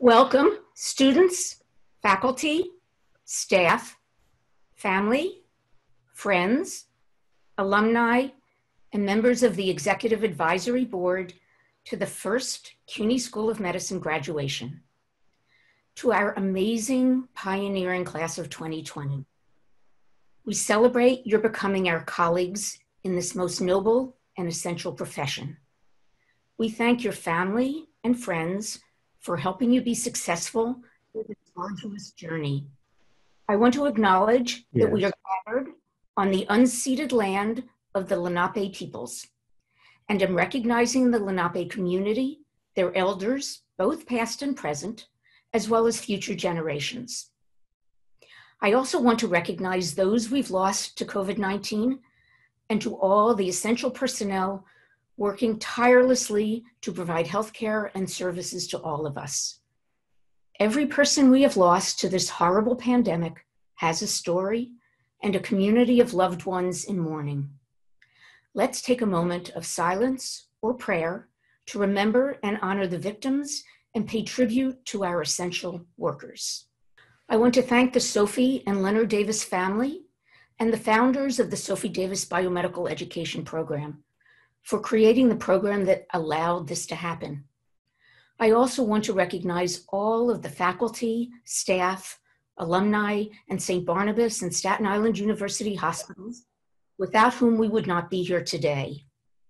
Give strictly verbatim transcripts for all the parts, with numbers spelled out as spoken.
Welcome, students, faculty, staff, family, friends, alumni, and members of the Executive Advisory Board to the first CUNY School of Medicine graduation. To our amazing pioneering class of twenty twenty. We celebrate your becoming our colleagues in this most noble and essential profession. We thank your family and friends for helping you be successful through this arduous journey. I want to acknowledge yes. that we are gathered on the unceded land of the Lenape peoples, and am recognizing the Lenape community, their elders, both past and present, as well as future generations. I also want to recognize those we've lost to COVID nineteen and to all the essential personnel working tirelessly to provide healthcare and services to all of us. Every person we have lost to this horrible pandemic has a story and a community of loved ones in mourning. Let's take a moment of silence or prayer to remember and honor the victims and pay tribute to our essential workers. I want to thank the Sophie and Leonard Davis family and the founders of the Sophie Davis Biomedical Education Program for creating the program that allowed this to happen. I also want to recognize all of the faculty, staff, alumni, and Saint Barnabas and Staten Island University hospitals, without whom we would not be here today.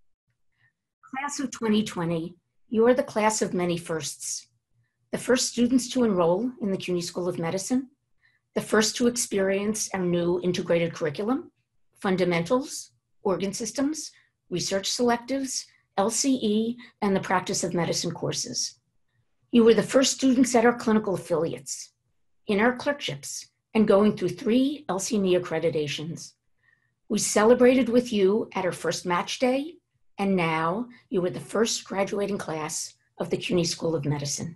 Class of twenty twenty, you are the class of many firsts. The first students to enroll in the CUNY School of Medicine, the first to experience our new integrated curriculum, fundamentals, organ systems, research selectives, L C E, and the practice of medicine courses. You were the first students at our clinical affiliates, in our clerkships, and going through three L C M E accreditations. We celebrated with you at our first match day, and now you were the first graduating class of the CUNY School of Medicine.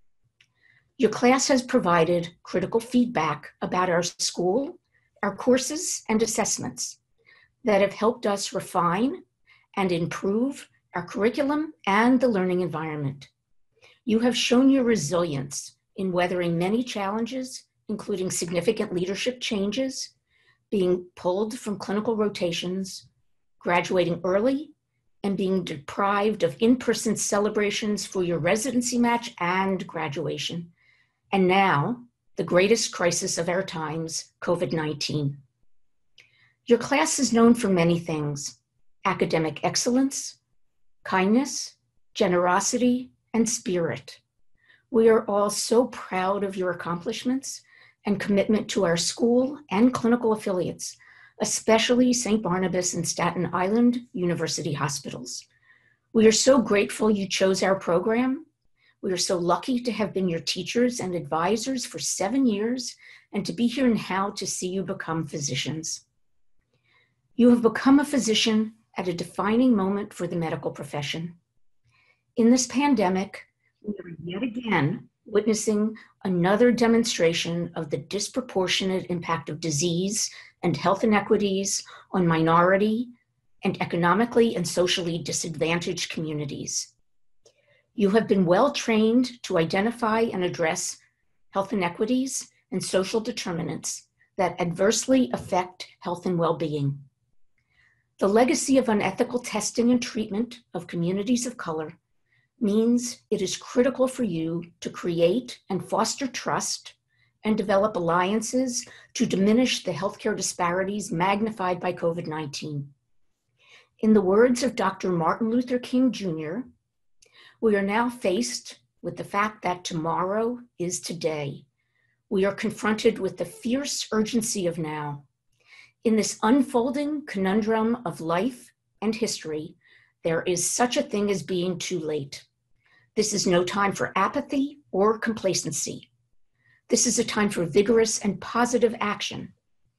Your class has provided critical feedback about our school, our courses, and assessments that have helped us refine and improve our curriculum and the learning environment. You have shown your resilience in weathering many challenges, including significant leadership changes, being pulled from clinical rotations, graduating early, and being deprived of in-person celebrations for your residency match and graduation. And now, the greatest crisis of our times, COVID nineteen. Your class is known for many things: academic excellence, kindness, generosity, and spirit. We are all so proud of your accomplishments and commitment to our school and clinical affiliates, especially Saint Barnabas and Staten Island University hospitals. We are so grateful you chose our program. We are so lucky to have been your teachers and advisors for seven years and to be here now to see you become physicians. You have become a physician at a defining moment for the medical profession. In this pandemic, we are yet again witnessing another demonstration of the disproportionate impact of disease and health inequities on minority and economically and socially disadvantaged communities. You have been well trained to identify and address health inequities and social determinants that adversely affect health and well-being. The legacy of unethical testing and treatment of communities of color means it is critical for you to create and foster trust and develop alliances to diminish the healthcare disparities magnified by COVID nineteen. In the words of Doctor Martin Luther King Junior, we are now faced with the fact that tomorrow is today. We are confronted with the fierce urgency of now. In this unfolding conundrum of life and history, there is such a thing as being too late. This is no time for apathy or complacency. This is a time for vigorous and positive action.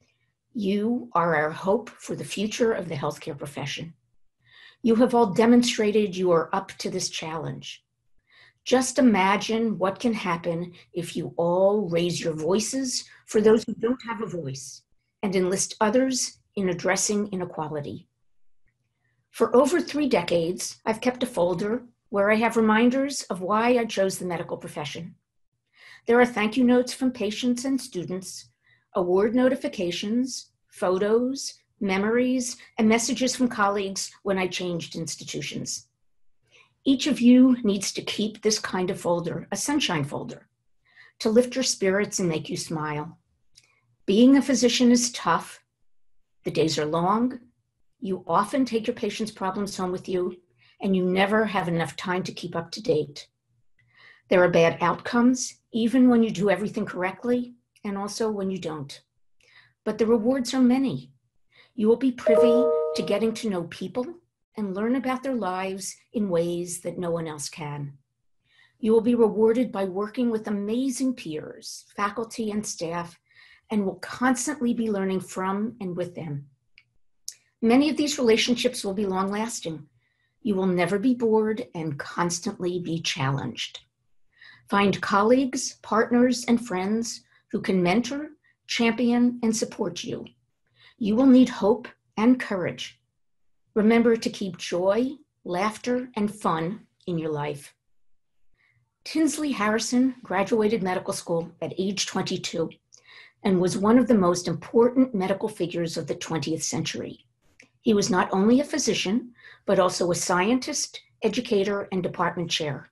You are our hope for the future of the healthcare profession. You have all demonstrated you are up to this challenge. Just imagine what can happen if you all raise your voices for those who don't have a voice and enlist others in addressing inequality. For over three decades, I've kept a folder where I have reminders of why I chose the medical profession. There are thank you notes from patients and students, award notifications, photos, memories, and messages from colleagues when I changed institutions. Each of you needs to keep this kind of folder, a sunshine folder, to lift your spirits and make you smile. Being a physician is tough. The days are long. You often take your patients' problems home with you, and you never have enough time to keep up to date. There are bad outcomes, even when you do everything correctly, and also when you don't. But the rewards are many. You will be privy to getting to know people and learn about their lives in ways that no one else can. You will be rewarded by working with amazing peers, faculty, and staff, and will constantly be learning from and with them. Many of these relationships will be long-lasting. You will never be bored and constantly be challenged. Find colleagues, partners, and friends who can mentor, champion, and support you. You will need hope and courage. Remember to keep joy, laughter, and fun in your life. Tinsley Harrison graduated medical school at age twenty-two and was one of the most important medical figures of the twentieth century. He was not only a physician, but also a scientist, educator, and department chair.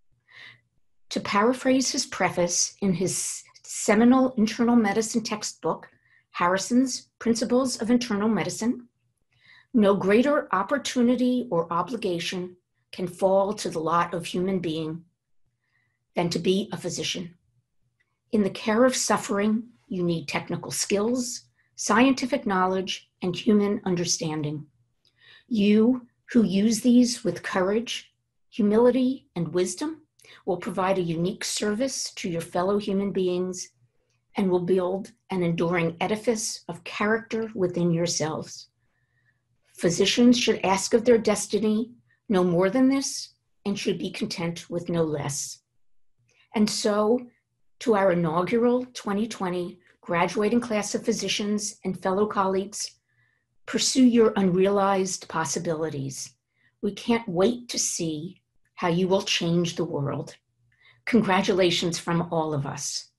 To paraphrase his preface in his seminal internal medicine textbook, Harrison's Principles of Internal Medicine, no greater opportunity or obligation can fall to the lot of human being than to be a physician. In the care of suffering, you need technical skills, scientific knowledge, and human understanding. You who use these with courage, humility, and wisdom will provide a unique service to your fellow human beings and will build an enduring edifice of character within yourselves. Physicians should ask of their destiny no more than this and should be content with no less. And so, to our inaugural twenty twenty graduating class of physicians and fellow colleagues, pursue your unrealized possibilities. We can't wait to see how you will change the world. Congratulations from all of us.